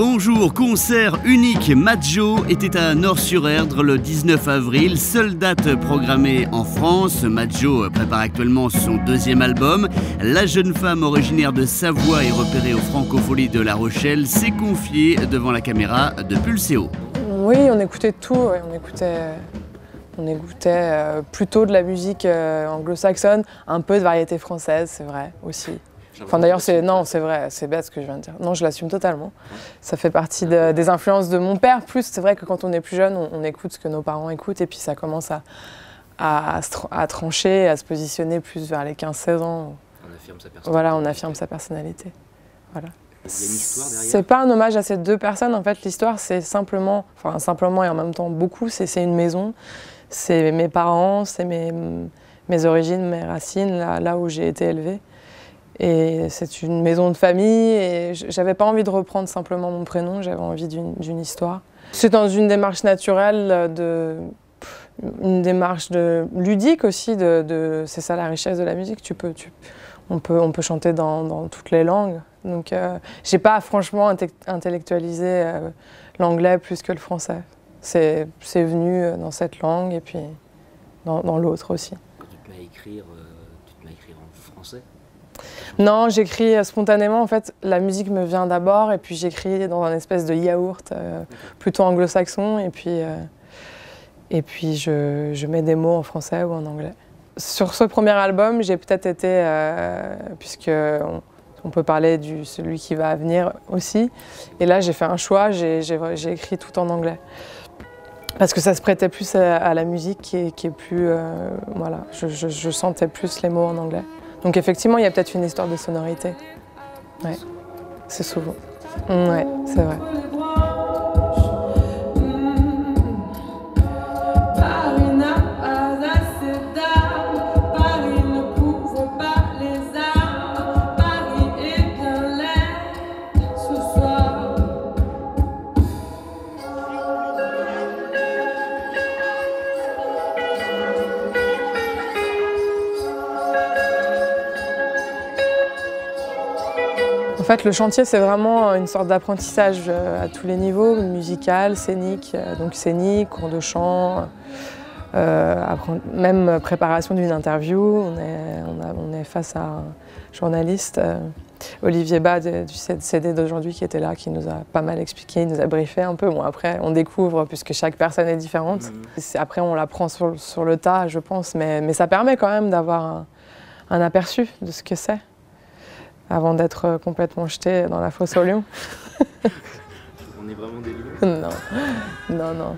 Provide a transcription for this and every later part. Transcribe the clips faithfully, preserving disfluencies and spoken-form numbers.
Bonjour, concert unique. Majo était à Nort-sur-Erdre le dix-neuf avril, seule date programmée en France. Majo prépare actuellement son deuxième album. La jeune femme originaire de Savoie et repérée aux Francopholies de La Rochelle s'est confiée devant la caméra de Pulséo. Oui, on écoutait tout, ouais. on écoutait, on écoutait euh, plutôt de la musique euh, anglo-saxonne, un peu de variété française, c'est vrai, aussi. Enfin d'ailleurs, c'est non, c'est vrai, c'est bête ce que je viens de dire. Non, je l'assume totalement. Ça fait partie de, des influences de mon père. Plus, c'est vrai que quand on est plus jeune, on, on écoute ce que nos parents écoutent et puis ça commence à, à, à, à trancher, à se positionner plus vers les quinze seize ans. On affirme sa personnalité. Voilà, on affirme sa personnalité. Voilà. Il y a une histoire derrière. C'est pas un hommage à ces deux personnes. En fait, l'histoire, c'est simplement, enfin simplement et en même temps beaucoup, c'est une maison. C'est mes parents, c'est mes, mes origines, mes racines, là, là où j'ai été élevée. Et c'est une maison de famille et j'avais pas envie de reprendre simplement mon prénom, j'avais envie d'une histoire. C'est dans une démarche naturelle, de, une démarche de, ludique aussi, de, de, c'est ça la richesse de la musique, tu peux, tu, on, peut, on peut chanter dans, dans toutes les langues. Donc euh, j'ai pas franchement intellectualisé euh, l'anglais plus que le français. C'est venu dans cette langue et puis dans, dans l'autre aussi. Quand tu te mets à écrire, euh, tu te mets à écrire en français? Non, j'écris spontanément. En fait, la musique me vient d'abord et puis j'écris dans un espèce de yaourt euh, plutôt anglo-saxon et puis, euh, et puis je, je mets des mots en français ou en anglais. Sur ce premier album, j'ai peut-être été, euh, puisque on, on peut parler de celui qui va venir aussi, et là j'ai fait un choix, j'ai écrit tout en anglais. Parce que ça se prêtait plus à, à la musique qui est, qui est plus, euh, voilà, je, je, je sentais plus les mots en anglais. Donc effectivement, il y a peut-être une histoire de sonorité. Ouais, c'est souvent. Ouais, c'est vrai. En fait, le chantier, c'est vraiment une sorte d'apprentissage à tous les niveaux, musical, scénique, donc scénique, cours de chant, euh, même préparation d'une interview. On est, on, a, on est face à un journaliste, euh, Olivier Bas du C D d'aujourd'hui, qui était là, qui nous a pas mal expliqué, il nous a briefé un peu. Bon, après, on découvre, puisque chaque personne est différente. Mmh. Après, on l'apprend sur, sur le tas, je pense, mais, mais ça permet quand même d'avoir un, un aperçu de ce que c'est, avant d'être complètement jeté dans la fosse au lion. On est vraiment des lions? Non, non, non.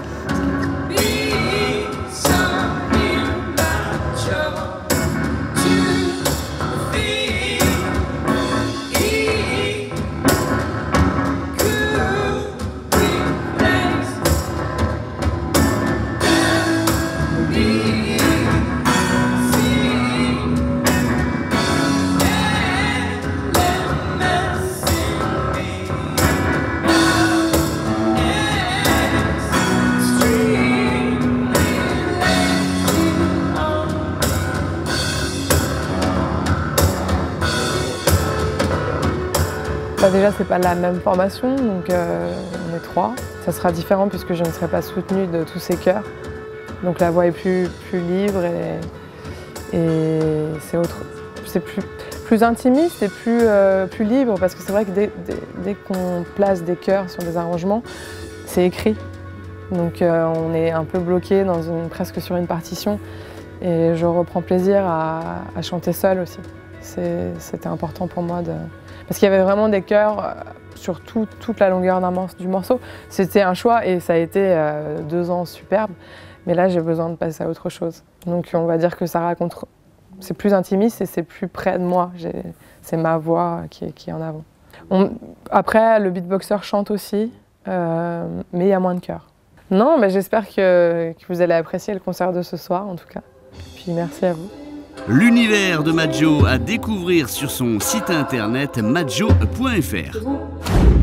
Bah déjà, c'est pas la même formation, donc euh, on est trois. Ça sera différent puisque je ne serai pas soutenue de tous ces chœurs. Donc la voix est plus, plus libre et, et c'est autre, c'est plus, plus intimiste et plus, euh, plus libre parce que c'est vrai que dès, dès, dès qu'on place des chœurs sur des arrangements, c'est écrit. Donc euh, on est un peu bloqué dans une, presque sur une partition et je reprends plaisir à, à chanter seule aussi. C'était important pour moi de... Parce qu'il y avait vraiment des chœurs sur tout, toute la longueur morceau, du morceau. C'était un choix et ça a été euh, deux ans superbes. Mais là, j'ai besoin de passer à autre chose. Donc on va dire que ça raconte... C'est plus intimiste et c'est plus près de moi. C'est ma voix qui est, qui est en avant. On, après, le beatboxer chante aussi, euh, mais il y a moins de chœurs. Non, mais j'espère que, que vous allez apprécier le concert de ce soir, en tout cas. Puis merci à vous. L'univers de Majo à découvrir sur son site internet majo point F R.